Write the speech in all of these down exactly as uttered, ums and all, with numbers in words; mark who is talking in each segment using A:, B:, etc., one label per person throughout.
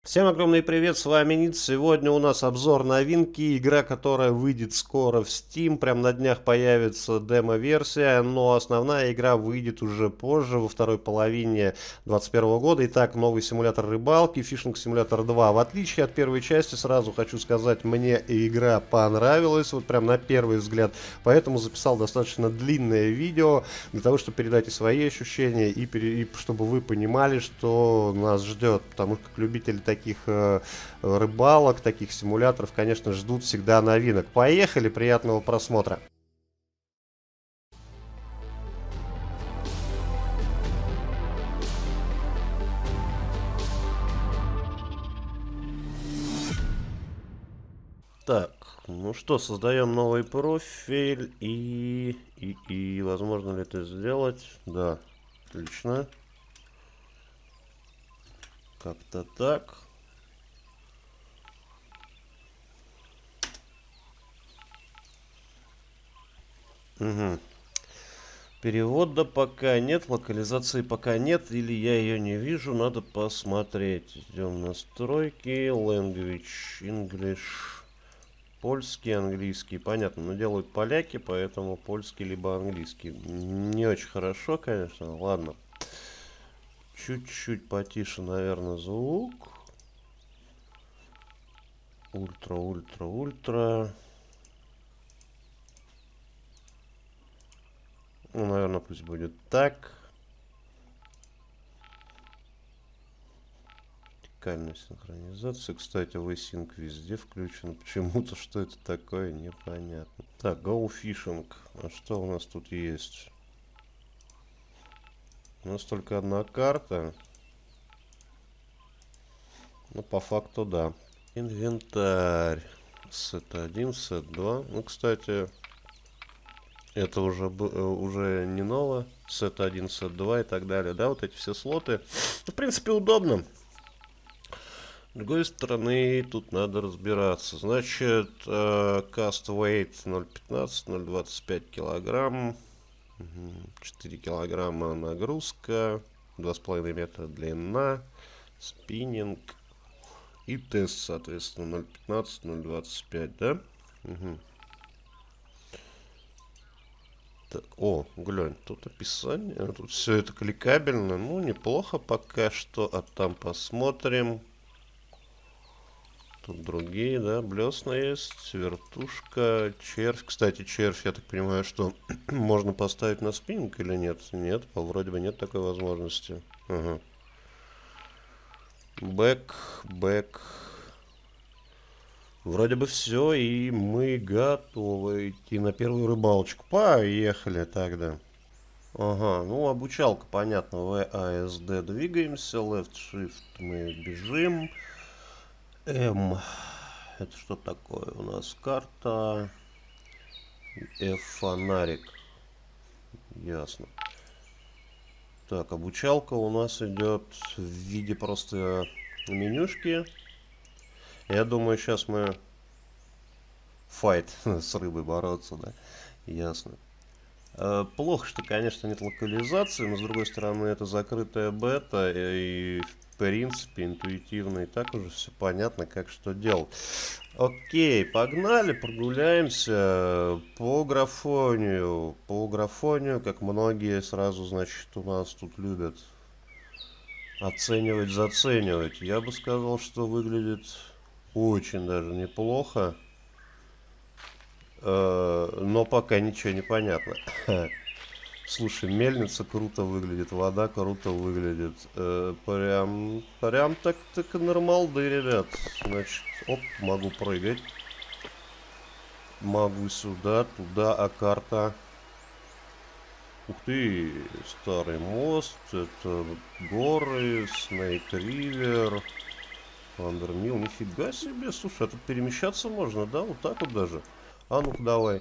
A: Всем огромный привет, с вами Ниц. Сегодня у нас обзор новинки, игра, которая выйдет скоро в Steam. Прям на днях появится демо-версия, но основная игра выйдет уже позже, во второй половине двадцать первого года. Итак, новый симулятор рыбалки, Fishing Simulator два. В отличие от первой части, сразу хочу сказать, мне игра понравилась, вот прям на первый взгляд. Поэтому записал достаточно длинное видео, для того, чтобы передать и свои ощущения, и, пере... и чтобы вы понимали, что нас ждет. Потому что как любители таких таких э, рыбалок, таких симуляторов, конечно, ждут всегда новинок. Поехали, приятного просмотра. Так, ну что, создаем новый профиль и, и, и возможно ли это сделать? Да, отлично. Как-то так. Угу. Перевода пока нет, локализации пока нет, или я ее не вижу, надо посмотреть. Идем в настройки, language, English, польский, английский, понятно, но делают поляки, поэтому польский либо английский. Не очень хорошо, конечно, ладно. Чуть-чуть потише, наверное, звук. Ультра, ультра, ультра. Ну, наверное, пусть будет так. Вертикальная синхронизация. Кстати, V-Sync везде включен. Почему-то, что это такое, непонятно. Так, Go Fishing. А что у нас тут есть? У нас только одна карта. Ну, по факту, да. Инвентарь. Сет один, сет два. Ну, кстати, это уже, уже не ново. Сет один, сет два и так далее. Да, вот эти все слоты. В принципе, удобно. С другой стороны, тут надо разбираться. Значит, cast weight ноль пятнадцать, ноль двадцать пять килограмм. четыре килограмма нагрузка. два с половиной метра длина. Спиннинг. И тест, соответственно, ноль пятнадцать, ноль двадцать пять, да? Угу. Так, о, глянь, тут описание. Тут все это кликабельно. Ну, неплохо пока что. А там посмотрим. Тут другие, да, блесна есть, вертушка, червь. Кстати, червь, я так понимаю, что можно поставить на спиннинг или нет? Нет, по вроде бы нет такой возможности. Ага. Бэк, бэк. Вроде бы все, и мы готовы идти на первую рыбалочку. Поехали тогда. Ага, ну обучалка, понятно. V A S D двигаемся, Left Shift мы бежим. М. Это что такое? У нас карта. F фонарик. Ясно. Так, обучалка у нас идет в виде просто менюшки. Я думаю, сейчас мы файт с рыбой бороться, да? Ясно. Плохо, что, конечно, нет локализации, но, с другой стороны, это закрытая бета, и, в принципе, интуитивно и так уже все понятно, как что делать. Окей, погнали, прогуляемся по графонию. По графонию, как многие сразу, значит, у нас тут любят оценивать, заценивать. Я бы сказал, что выглядит очень даже неплохо. Но пока ничего не понятно. Слушай, мельница круто выглядит, вода круто выглядит. Э, прям, прям так, так нормалды, ребят. Значит, оп, могу прыгать. Могу сюда, туда, а карта... Ух ты, старый мост, это горы, Снейк Ривер, Андермилл, нифига себе, слушай, а тут перемещаться можно, да, вот так вот даже. А ну-ка давай.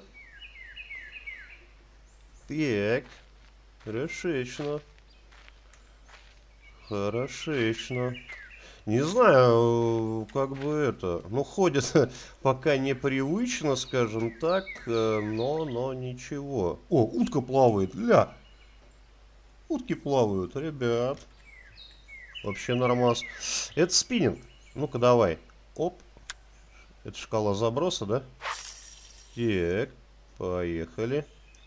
A: Так, хорошечно. Хорошечно. Не знаю, как бы это... Ну, ходит пока непривычно, скажем так, но, но ничего. О, утка плавает, ля! Утки плавают, ребят. Вообще нормас. Это спиннинг. Ну-ка, давай. Оп. Это шкала заброса, да? Так, поехали.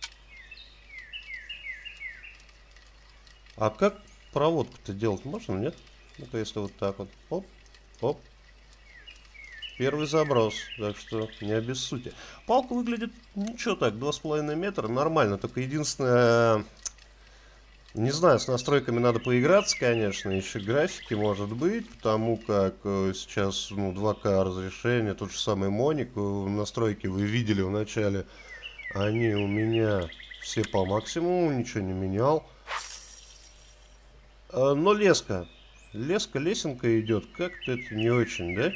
A: А как проводку-то делать можно, нет? Ну-ка, если вот так вот. Оп, оп. Первый заброс, так что не обессудьте. Палка выглядит ничего так, два с половиной метра, нормально. Только единственное, не знаю, с настройками надо поиграться, конечно. Еще графики, может быть, потому как э, сейчас ну, два ка разрешение, тот же самый Моник. Настройки вы видели в начале. Они у меня все по максимуму, ничего не менял. А, но леска. Леска, лесенка идет. Как-то это не очень, да?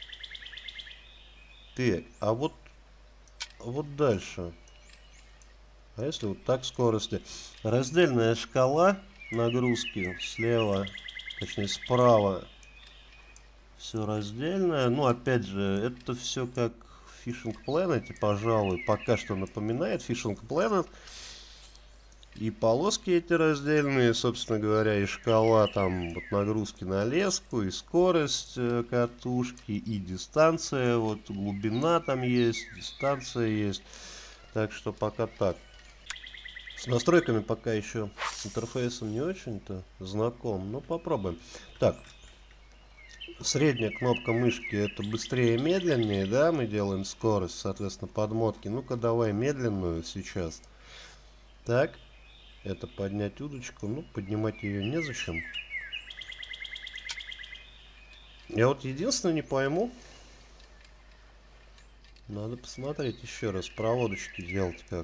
A: Так, а вот, вот дальше. А если вот так скорости? Раздельная шкала нагрузки слева, точнее справа. Все раздельное. Ну, опять же, это все как в Fishing Planet, пожалуй, пока что напоминает Fishing Planet. И полоски эти раздельные, собственно говоря, и шкала там вот нагрузки на леску, и скорость э, катушки, и дистанция, вот глубина там есть, дистанция есть. Так что пока так. С настройками пока еще с интерфейсом не очень-то знаком, но попробуем. Так, средняя кнопка мышки это быстрее и медленнее, да, мы делаем скорость, соответственно, подмотки. Ну-ка давай медленную сейчас. Так. Это поднять удочку. Ну, поднимать ее незачем. Я вот единственное не пойму. Надо посмотреть еще раз. Проводочки делать как.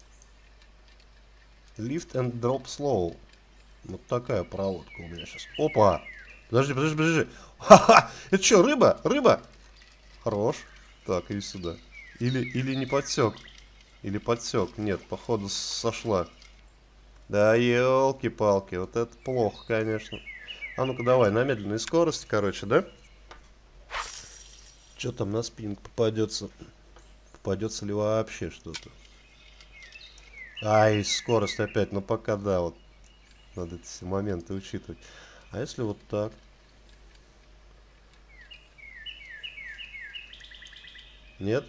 A: Lift and drop slow. Вот такая проводка у меня сейчас. Опа! Подожди, подожди, подожди. Ха-ха! Это что, рыба? Рыба? Хорош. Так, иди сюда. Или, или не подсек. Или подсек. Нет, походу сошла. Да елки-палки, вот это плохо, конечно. А ну-ка давай, на медленной скорости, короче, да? Что там на спиннинг попадется? Попадется ли вообще что-то? Ай, скорость опять, ну пока да, вот. Надо эти все моменты учитывать. А если вот так? Нет?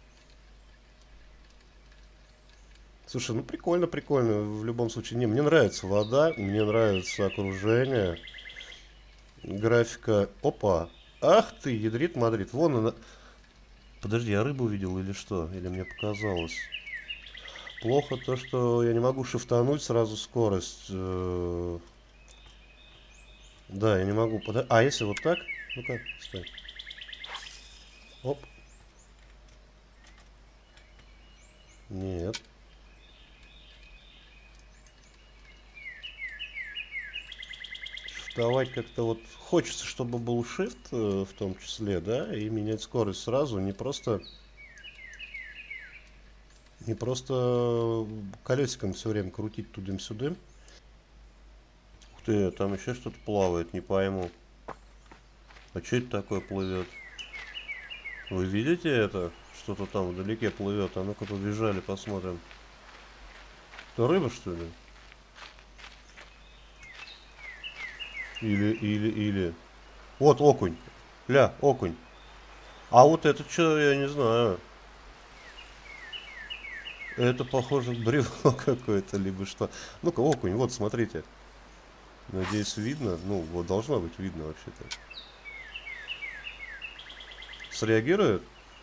A: Слушай, ну прикольно, прикольно. В любом случае, не, мне нравится вода, мне нравится окружение. Графика. Опа. Ах ты, ядрит Мадрид. Вон она. Подожди, я рыбу видел или что? Или мне показалось? Плохо то, что я не могу шифтануть сразу скорость. Да, я не могу. Под... А если вот так? Ну-ка, стой. Оп. Нет. Шифтовать как-то вот хочется, чтобы был shift в том числе, да, и менять скорость сразу, не просто не просто колесиком все время крутить тудым-сюдым. Ух ты, там еще что-то плавает, не пойму. А что это такое плывет? Вы видите это? Что-то там вдалеке плывет. А ну-ка побежали, посмотрим. Это рыба, что ли? Или, или, или. Вот окунь. Ля, окунь. А вот это что, я не знаю. Это похоже бревно какое-то, либо что. Ну-ка, окунь, вот, смотрите. Надеюсь, видно. Ну, вот должно быть видно вообще-то. Среагирует?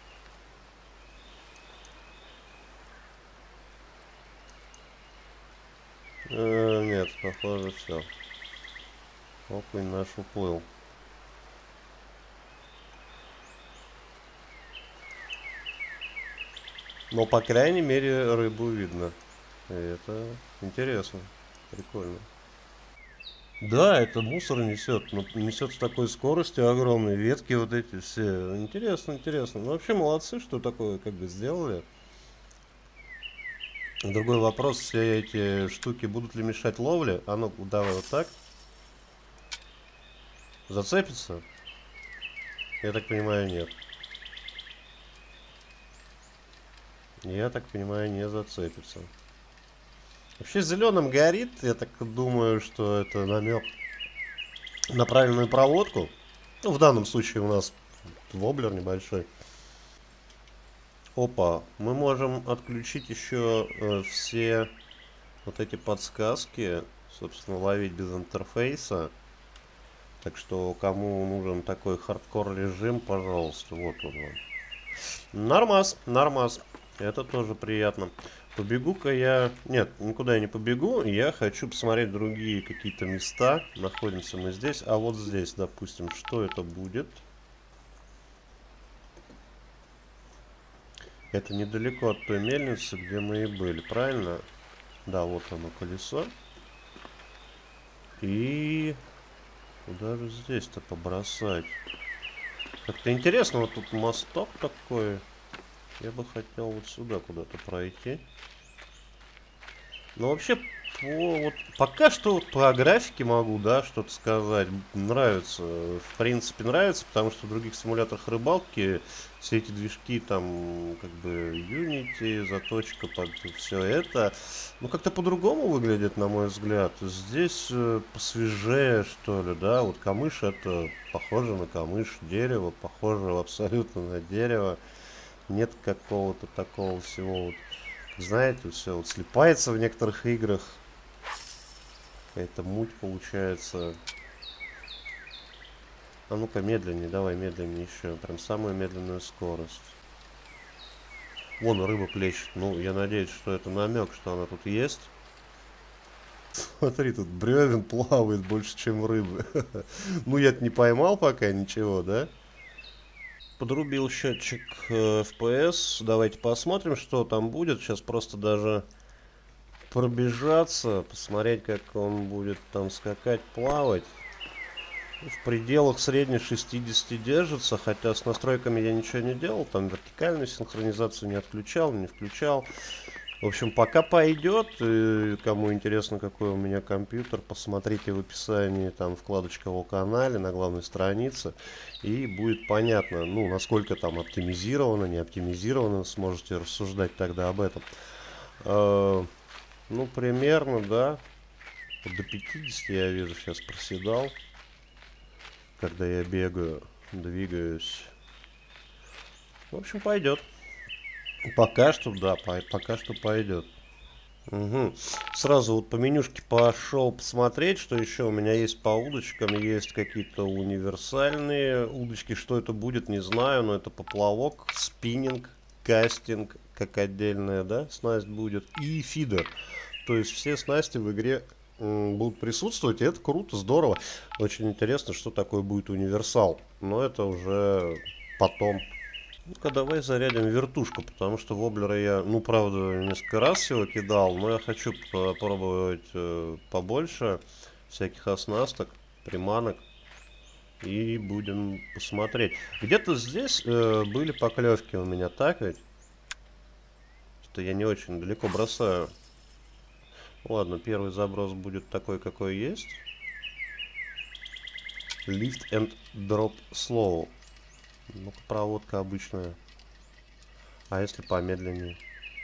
A: Э, нет, похоже, все. Окунь наш уплыл. Но, по крайней мере, рыбу видно. И это интересно. Прикольно. Да, это мусор несет. Но несет с такой скоростью огромной. Ветки вот эти все. Интересно, интересно. Ну, вообще молодцы, что такое как бы сделали. Другой вопрос, все эти штуки будут ли мешать ловле? А ну, давай вот так. Зацепится? Я так понимаю, нет. Я так понимаю, не зацепится. Вообще зеленым горит. Я так думаю, что это намек на правильную проводку. Ну, в данном случае у нас воблер небольшой. Опа, мы можем отключить еще э, все вот эти подсказки, собственно, ловить без интерфейса. Так что, кому нужен такой хардкор режим, пожалуйста, вот он вам. Нормас, нормас. Это тоже приятно. Побегу-ка я... Нет, никуда я не побегу. Я хочу посмотреть другие какие-то места. Находимся мы здесь. А вот здесь, допустим, что это будет? Это недалеко от той мельницы, где мы и были, правильно? Да, вот оно, колесо. И... Куда же здесь-то побросать? Как-то интересно, вот тут мосток такой. Я бы хотел вот сюда куда-то пройти. Но вообще, по, вот, пока что вот по графике могу, да, что-то сказать. Нравится. В принципе, нравится, потому что в других симуляторах рыбалки все эти движки, там, как бы, Unity, заточка под все это, ну, как-то по-другому выглядит, на мой взгляд. Здесь э, посвежее, что ли, да. Вот камыш — это похоже на камыш, дерево похоже абсолютно на дерево. Нет какого-то такого всего, вот, знаете, все вот слипается в некоторых играх. Какая-то муть получается. А ну-ка медленнее, давай медленнее еще. Прям самую медленную скорость. Вон рыба плещет. Ну, я надеюсь, что это намек, что она тут есть. Смотри, тут бревен плавает больше, чем рыбы. Ну, я-то не поймал пока ничего, да? Подрубил счетчик э, эф пи эс. Давайте посмотрим, что там будет. Сейчас просто даже пробежаться, посмотреть, как он будет там скакать, плавать. В пределах средних шестидесяти держится, хотя с настройками я ничего не делал. Там вертикальную синхронизацию не отключал, не включал. В общем, пока пойдет. И кому интересно, какой у меня компьютер, посмотрите в описании, там вкладочка о канале на главной странице, и будет понятно, ну, насколько там оптимизировано, не оптимизировано, сможете рассуждать тогда об этом. Э, ну, примерно, да, вот до пятидесяти я вижу, сейчас проседал, когда я бегаю, двигаюсь. В общем, пойдет. Пока что, да, по пока что пойдет. Угу. Сразу вот по менюшке пошел посмотреть, что еще у меня есть по удочкам. Есть какие-то универсальные удочки. Что это будет, не знаю, но это поплавок, спиннинг, кастинг, как отдельная, да, снасть будет, и фидер. То есть все снасти в игре будут присутствовать, и это круто, здорово. Очень интересно, что такое будет универсал. Но это уже потом. Ну-ка, давай зарядим вертушку, потому что воблера я, ну, правда, несколько раз его кидал, но я хочу попробовать э, побольше всяких оснасток, приманок, и будем посмотреть. Где-то здесь э, были поклевки у меня, так ведь? Что я не очень далеко бросаю. Ладно, первый заброс будет такой, какой есть. Lift and drop slow. Ну-ка, проводка обычная. А если помедленнее?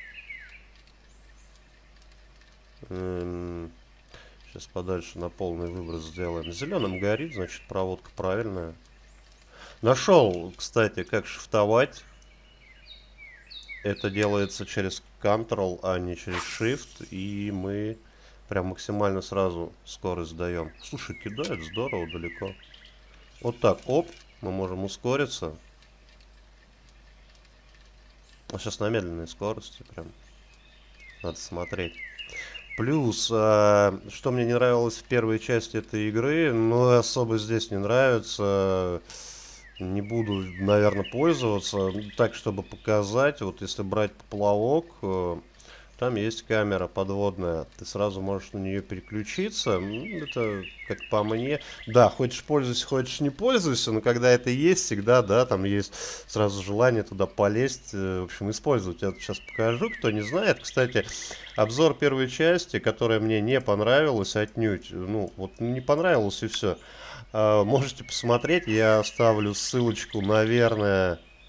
A: Эм, сейчас подальше на полный выброс сделаем. Зеленым горит, значит проводка правильная. Нашел, кстати, как шифтовать. Это делается через Ctrl, а не через Shift. И мы прям максимально сразу скорость даем. Слушай, кидает здорово далеко. Вот так, оп. Мы можем ускориться. А сейчас на медленной скорости прям. Надо смотреть. Плюс, э, что мне не нравилось в первой части этой игры, но особо здесь не нравится. Не буду, наверное, пользоваться. Так, чтобы показать. Вот если брать поплавок, э, там есть камера подводная. Ты сразу можешь на нее переключиться. Это, как по мне. Да, хочешь пользуйся, хочешь не пользуйся. Но когда это есть, всегда, да, там есть сразу желание туда полезть. В общем, использовать. Я сейчас покажу, кто не знает. Кстати, обзор первой части, которая мне не понравилась отнюдь. Ну, вот не понравилось и все. Можете посмотреть. Я оставлю ссылочку, наверное,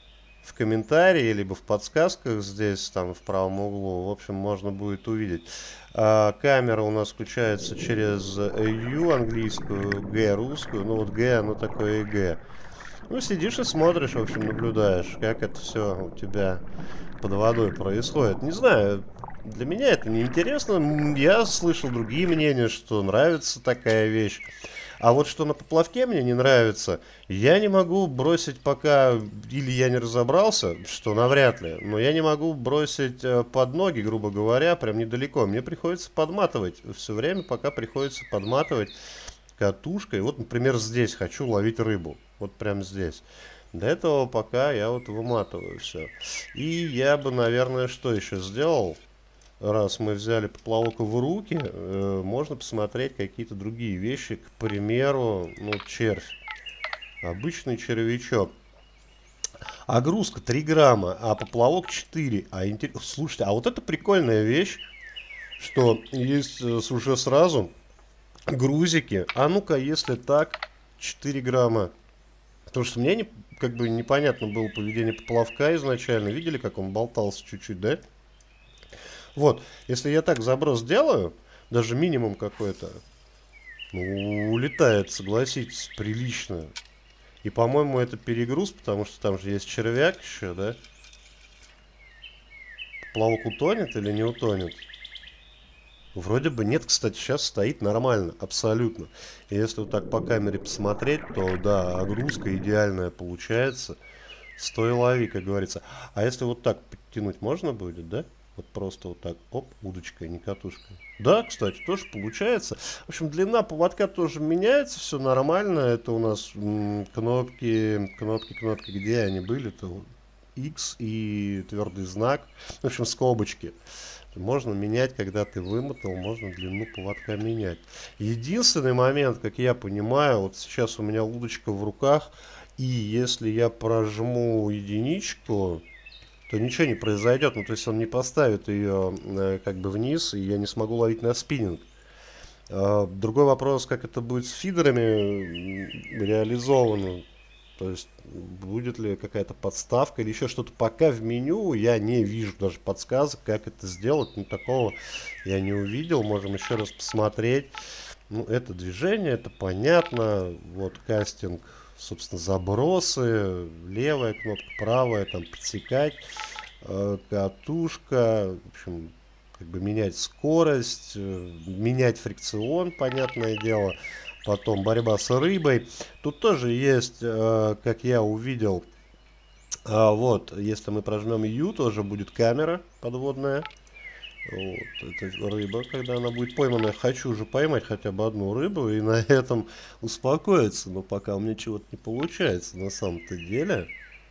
A: в комментарии, либо в подсказках здесь, там, в правом углу. В общем, можно будет увидеть. А, камера у нас включается через U английскую, G русскую. Ну вот G, оно такое и G. Ну, сидишь и смотришь, в общем, наблюдаешь, как это все у тебя под водой происходит. Не знаю, для меня это не интересно. М, Я слышал другие мнения, что нравится такая вещь. А вот что на поплавке мне не нравится, я не могу бросить пока, или я не разобрался, что навряд ли, но я не могу бросить э, под ноги, грубо говоря, прям недалеко. Мне приходится подматывать все время, пока приходится подматывать катушкой. Вот, например, здесь хочу ловить рыбу. Вот прям здесь. До этого пока я вот выматываю все. И я бы, наверное, что еще сделал? Раз мы взяли поплавок в руки, э, можно посмотреть какие-то другие вещи. К примеру, ну, червь. Обычный червячок. Огрузка три грамма, а поплавок четыре. А интер- Слушайте, а вот это прикольная вещь, что есть э, с- уже сразу грузики. А ну-ка, если так, четыре грамма. Потому что мне не, как бы непонятно было поведение поплавка изначально. Видели, как он болтался чуть-чуть, да? Вот, если я так заброс делаю, даже минимум какой-то, ну, улетает, согласитесь, прилично. И, по-моему, это перегруз, потому что там же есть червяк еще, да? Плавок утонет или не утонет? Вроде бы нет, кстати, сейчас стоит нормально, абсолютно. И если вот так по камере посмотреть, то да, огрузка идеальная получается. Стой лови, как говорится. А если вот так подтянуть можно будет, да? Вот просто вот так, оп, удочкой, не катушкой. Да, кстати, тоже получается. В общем, длина поводка тоже меняется, все нормально. Это у нас м, кнопки, кнопки, кнопки, где они были? То X и твердый знак. В общем, скобочки. Можно менять, когда ты вымотал, можно длину поводка менять. Единственный момент, как я понимаю, вот сейчас у меня удочка в руках, и если я прожму единичку, то ничего не произойдет. Ну, то есть он не поставит ее э, как бы вниз, и я не смогу ловить на спиннинг. Э, другой вопрос, как это будет с фидерами м, реализовано. То есть будет ли какая-то подставка или еще что-то. Пока в меню я не вижу даже подсказок, как это сделать. Ну, такого я не увидел. Можем еще раз посмотреть. Ну, это движение, это понятно. Вот кастинг, собственно, забросы. Левая кнопка, правая, там подсекать. Э, катушка. В общем, как бы менять скорость, э, менять фрикцион, понятное дело. Потом борьба с рыбой. Тут тоже есть, э, как я увидел, а, вот, если мы прожмем U, тоже будет камера подводная. Вот, это рыба, когда она будет поймана. Хочу уже поймать хотя бы одну рыбу и на этом успокоиться. Но пока у меня чего-то не получается на самом-то деле.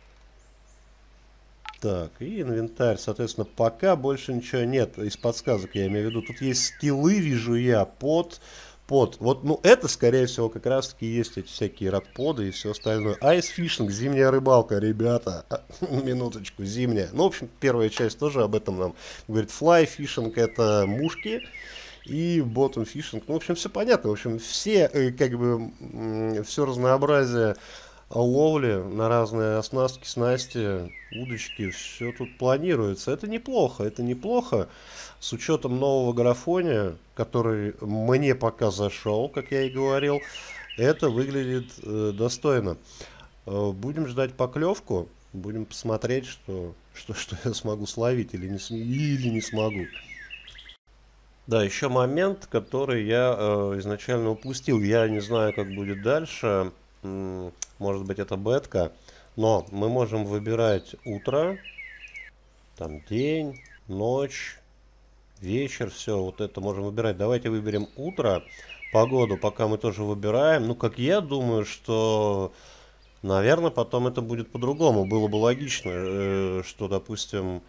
A: Так, и инвентарь, соответственно, пока больше ничего нет из подсказок, я имею в виду. Тут есть скиллы, вижу я, под, под. Вот, ну, это, скорее всего, как раз-таки есть эти всякие ракподы и все остальное. Айсфишинг, зимняя рыбалка, ребята. Минуточку, зимняя. Ну, в общем, первая часть тоже об этом нам говорит. Флай-фишинг — это мушки. И bottom фишинг. Ну, в общем, все понятно. В общем, все, э, как бы, все разнообразие ловли на разные оснастки, снасти, удочки, все тут планируется. Это неплохо, это неплохо. С учетом нового графония, который мне пока зашел, как я и говорил, это выглядит э, достойно. Э, будем ждать поклевку, будем посмотреть, что, что, что я смогу словить или не, см- или не смогу. Да, еще момент, который я э, изначально упустил. Я не знаю, как будет дальше. М, Может быть, это бетка. Но мы можем выбирать утро, там день, ночь, вечер. Все, вот это можем выбирать. Давайте выберем утро. Погоду пока мы тоже выбираем. Ну, как я думаю, что, наверное, потом это будет по-другому. Было бы логично, э, что, допустим,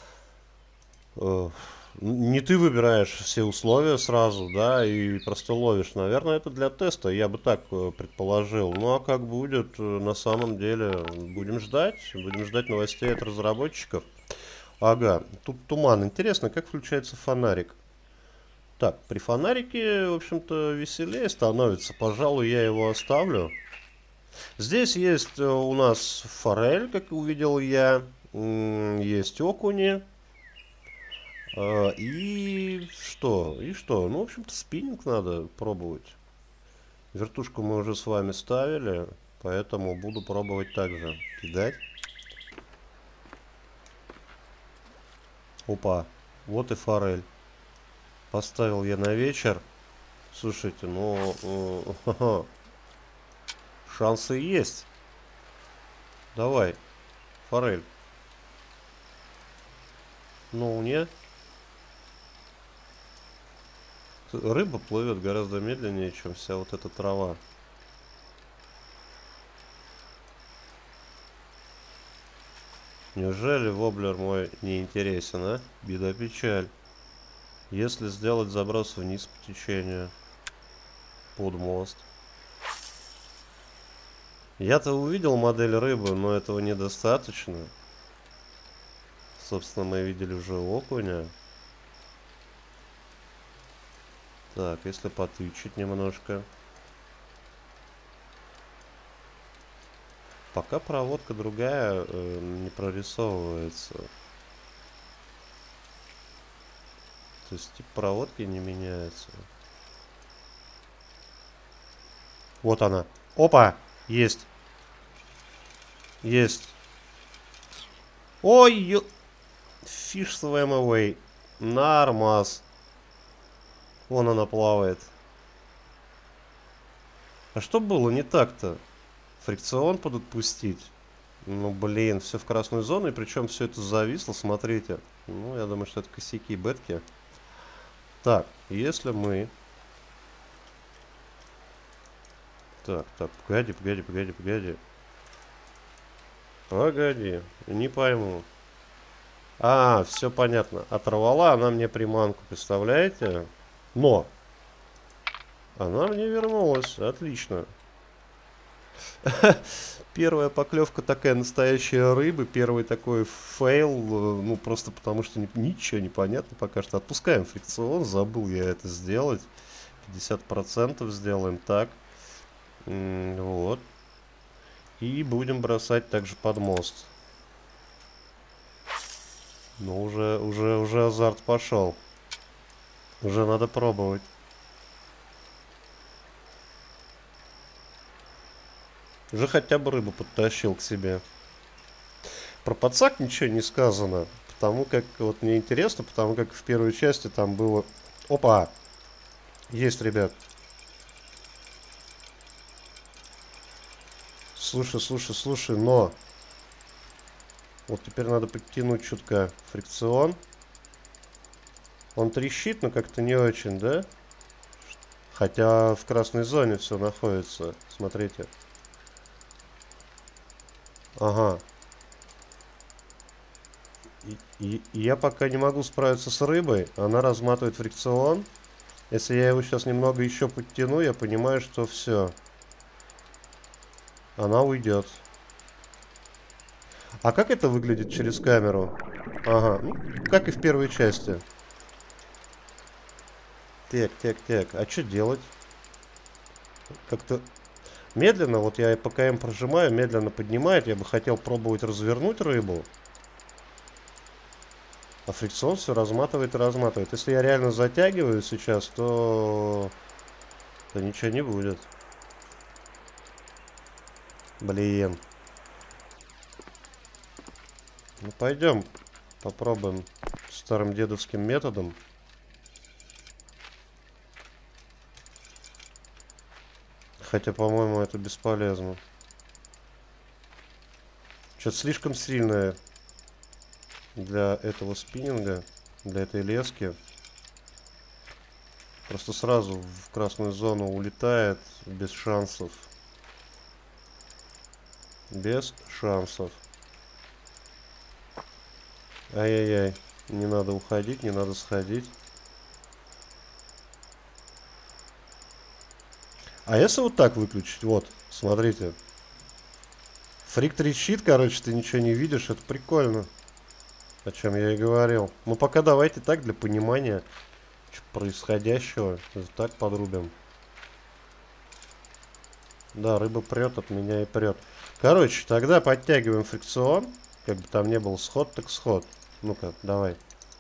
A: э, не ты выбираешь все условия сразу, да, и просто ловишь. Наверное, это для теста, я бы так э, предположил. Ну, а как будет, э, на самом деле, будем ждать. Будем ждать новостей от разработчиков. Ага, тут туман. Интересно, как включается фонарик? Так, при фонарике, в общем-то, веселее становится. Пожалуй, я его оставлю. Здесь есть э, у нас форель, как увидел я. М, Есть окуни. Э, И что? И что? Ну, в общем-то, спиннинг надо пробовать. Вертушку мы уже с вами ставили, поэтому буду пробовать также кидать. Опа, вот и форель. Поставил я на вечер. Слушайте, ну, э, шансы есть. Давай, форель. Ну, нет. Рыба плывет гораздо медленнее, чем вся вот эта трава. Неужели воблер мой не интересен, а? Беда-печаль. Если сделать заброс вниз по течению, под мост. Я-то увидел модель рыбы, но этого недостаточно. Собственно, мы видели уже окуня. Так, если потычить немножко. Пока проводка другая э, не прорисовывается. То есть тип проводки не меняется. Вот она. Опа! Есть. Есть. Ой, ё... Fish swam away. Нормас. Вон она плавает. А что было не так-то? Фрикцион подотпустить? Ну, блин, все в красную зону, и причем все это зависло, смотрите. Ну, я думаю, что это косяки, бетки. Так, если мы... Так, так, погоди, погоди, погоди, погоди. Погоди, не пойму. А, все понятно. Оторвала она мне приманку, представляете? Но! Она мне вернулась, отлично. Первая поклевка такая настоящая рыбы, первый такой фейл, ну просто потому что ничего не понятно пока что. Отпускаем фрикцион, забыл я это сделать. пятьдесят процентов сделаем так. Вот. И будем бросать также под мост. Но уже, уже, уже азарт пошел. Уже надо пробовать. Уже хотя бы рыбу подтащил к себе. Про подсак ничего не сказано. Потому как, вот мне интересно, потому как в первой части там было... Опа! Есть, ребят. Слушай, слушай, слушай, но... Вот теперь надо подтянуть чутка фрикцион. Он трещит, но как-то не очень, да? Хотя в красной зоне все находится. Смотрите. Ага. И, и, и я пока не могу справиться с рыбой. Она разматывает фрикцион. Если я его сейчас немного еще подтяну, я понимаю, что все. Она уйдет. А как это выглядит через камеру? Ага, ну, как и в первой части. Так, так, так. А что делать? Как-то медленно, вот я по КМ прожимаю, медленно поднимает. Я бы хотел пробовать развернуть рыбу. А фрикцион все разматывает и разматывает. Если я реально затягиваю сейчас, то... то ничего не будет. Блин. Ну пойдем. Попробуем старым дедовским методом. Хотя, по-моему, это бесполезно. Что-то слишком сильное для этого спиннинга, для этой лески. Просто сразу в красную зону улетает без шансов. Без шансов. Ай-яй-яй. Не надо уходить, не надо сходить. А если вот так выключить? Вот, смотрите. Фрик трещит, короче, ты ничего не видишь. Это прикольно. О чем я и говорил. Ну пока давайте так, для понимания происходящего. Так подрубим. Да, рыба прет от меня и прет. Короче, тогда подтягиваем фрикцион. Как бы там не был сход, так сход. Ну-ка, давай.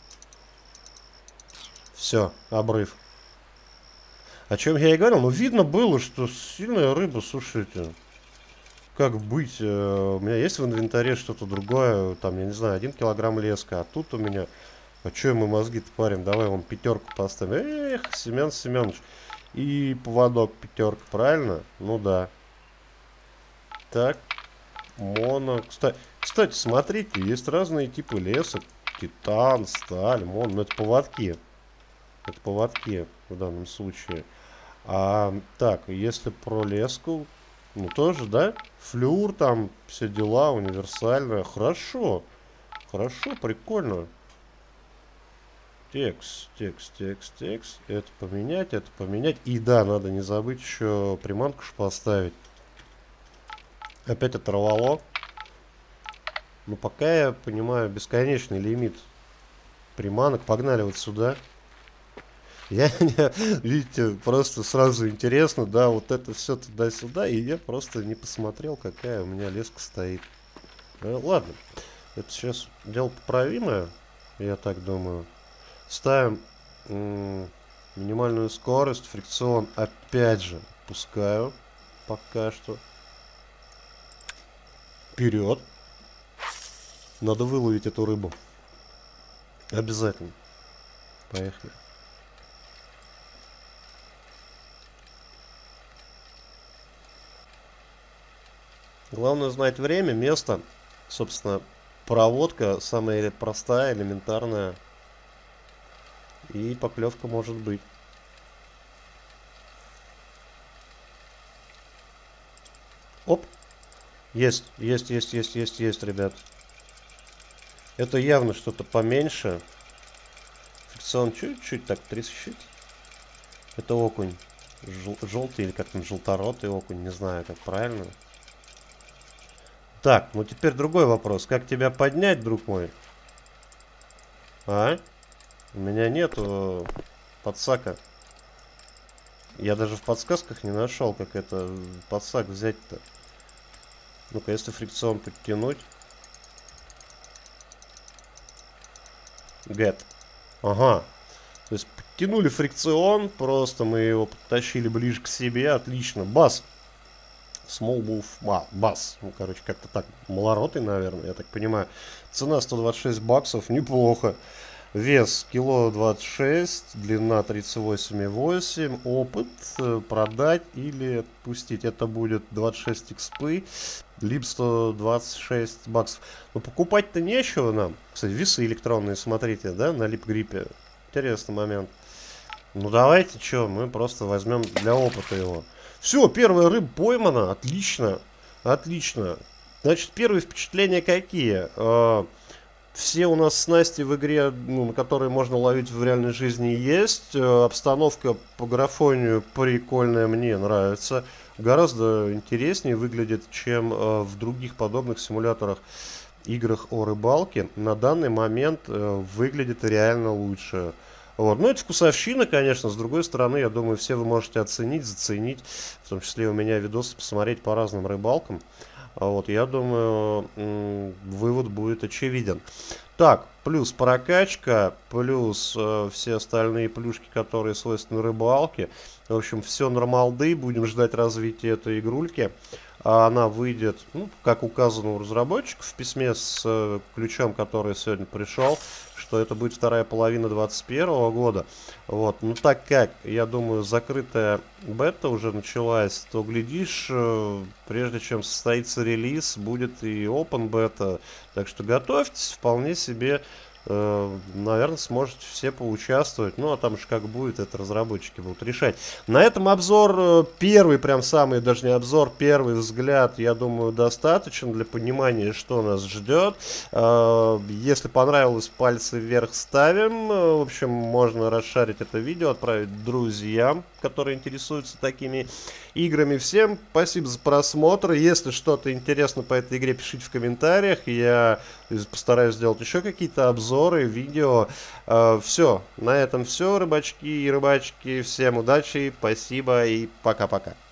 A: Все, обрыв. О чем я и говорил, ну видно было, что сильная рыба, слушайте. Как быть? э, У меня есть в инвентаре что-то другое, там, я не знаю, один килограмм леска, а тут у меня... А че мы мозги-то парим? Давай вон пятерку поставим. Эх, Семен Семенович. И поводок пятерка, правильно? Ну да. Так, моно. Кстати, кстати, смотрите, есть разные типы леса. Титан, сталь, мон. Ну это поводки. Это поводки в данном случае. А, так, если про леску, ну тоже, да? Флюр там, все дела, универсальная. Хорошо. Хорошо, прикольно. Текст, текст, текст, текст. Это поменять, это поменять. И да, надо не забыть еще приманку ж поставить. Опять оторвало. Но пока я понимаю бесконечный лимит приманок. Погнали вот сюда. Я, видите, просто сразу интересно, да, вот это все туда-сюда, и я просто не посмотрел, какая у меня леска стоит. Э, ладно, это сейчас дело поправимое, я так думаю. Ставим минимальную скорость, фрикцион опять же пускаю пока что. Вперед. Надо выловить эту рыбу. Обязательно. Поехали. Главное знать время, место. Собственно, проводка самая простая, элементарная. И поклевка может быть. Оп. Есть, есть, есть, есть, есть, есть, ребят. Это явно что-то поменьше. Фрикцион чуть-чуть так трещит. Это окунь. Жел желтый или как там, желторотый окунь, не знаю, как правильно. Так, ну теперь другой вопрос. Как тебя поднять, друг мой? А? У меня нету подсака. Я даже в подсказках не нашел, как это подсак взять-то. Ну-ка, если фрикцион подтянуть. Get. Ага. То есть подтянули фрикцион, просто мы его подтащили ближе к себе. Отлично. Бас. Small Wolf Bass. Ну, короче, как-то так. Малоротый, наверное, я так понимаю. Цена сто двадцать шесть баксов. Неплохо. Вес кило двадцать шесть, длина тридцать восемь и восемь, опыт продать или отпустить. Это будет двадцать шесть экспы, либо сто двадцать шесть баксов. Но покупать-то нечего нам. Кстати, весы электронные, смотрите, да, на лип-гриппе. Интересный момент. Ну давайте, что, мы просто возьмем для опыта его. Все, первая рыба поймана, отлично, отлично. Значит, первые впечатления какие? Все у нас снасти в игре, ну, на которые можно ловить в реальной жизни, есть. Обстановка по графонию прикольная, мне нравится. Гораздо интереснее выглядит, чем э, в других подобных симуляторах, играх о рыбалке. На данный момент э, выглядит реально лучше. Вот. Ну, это вкусовщина, конечно. С другой стороны, я думаю, все вы можете оценить, заценить. В том числе у меня видосы посмотреть по разным рыбалкам. Вот, я думаю, вывод будет очевиден. Так, плюс прокачка, плюс э, все остальные плюшки, которые свойственны рыбалке. В общем, все нормалды, будем ждать развития этой игрульки. А она выйдет, ну, как указано у разработчиков в письме с э, ключом, который сегодня пришел, что это будет вторая половина двадцать первого года. Вот. Ну, так как, я думаю, закрытая бета уже началась, то, глядишь, э, прежде чем состоится релиз, будет и open бета. Так что готовьтесь, вполне себе, э, наверное, сможете все поучаствовать. Ну, а там же как будет, это разработчики будут решать. На этом обзор э, первый, прям самый, даже не обзор, первый взгляд, я думаю, достаточен для понимания, что нас ждет. Э, если понравилось, пальцы вверх ставим. В общем, можно расшарить это видео, отправить друзьям, которые интересуются такими играми. Всем спасибо за просмотр. Если что-то интересно по этой игре, пишите в комментариях. Я постараюсь сделать еще какие-то обзоры, видео. Все, на этом все, рыбачки и рыбачки. Всем удачи, спасибо и пока-пока.